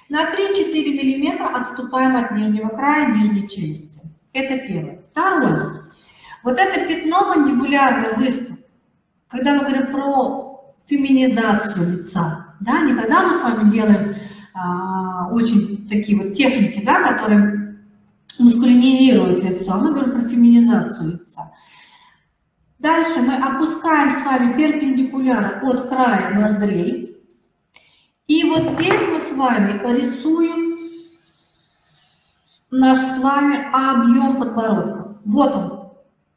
На 3-4 мм отступаем от нижнего края нижней челюсти. Это первое. Второе. Вот это пятно мандибулярный выступ, когда мы говорим про феминизацию лица, да, не когда мы с вами делаем очень такие вот техники, да, которые мускулинизируют лицо, а мы говорим про феминизацию лица. Дальше мы опускаем с вами перпендикулярно от края ноздрей. И вот здесь мы с вами рисуем наш с вами объем подбородка. Вот он.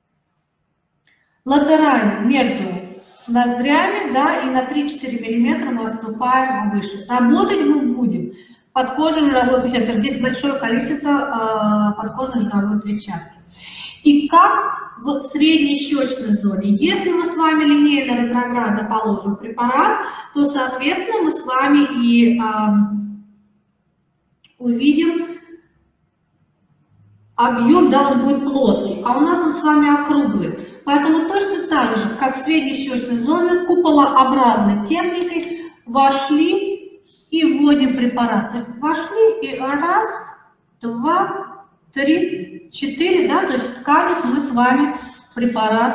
Латерально между ноздрями, да, и на 3-4 мм мы отступаем выше. Работать мы будем подкожной жировой клетчатки. Здесь большое количество подкожной жировой клетчатки. И как в средней щечной зоне, если мы с вами линейно-ретроградно положим препарат, то, соответственно, мы с вами и увидим объем, да, он будет плоский, а у нас он с вами округлый. Поэтому точно так же, как в средней щечной зоне, куполообразной техникой вошли и вводим препарат. То есть вошли и раз, два, 3, 4, да, то есть тканью мы с вами препарат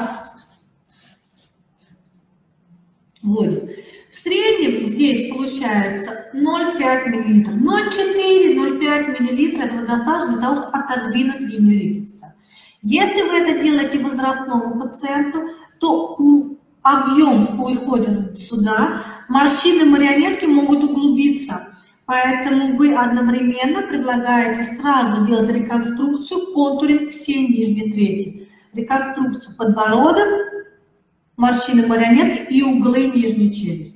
вводим. В среднем здесь получается 0,5 мл, 0,4-0,5 мл, этого достаточно для того, чтобы отодвинуть линию рефлекса. Если вы это делаете возрастному пациенту, то объем уходит сюда, морщины марионетки могут углубиться. Поэтому вы одновременно предлагаете сразу делать реконструкцию, контуринг всей нижней трети. Реконструкцию подбородок, морщины марионетки и углы нижней челюсти.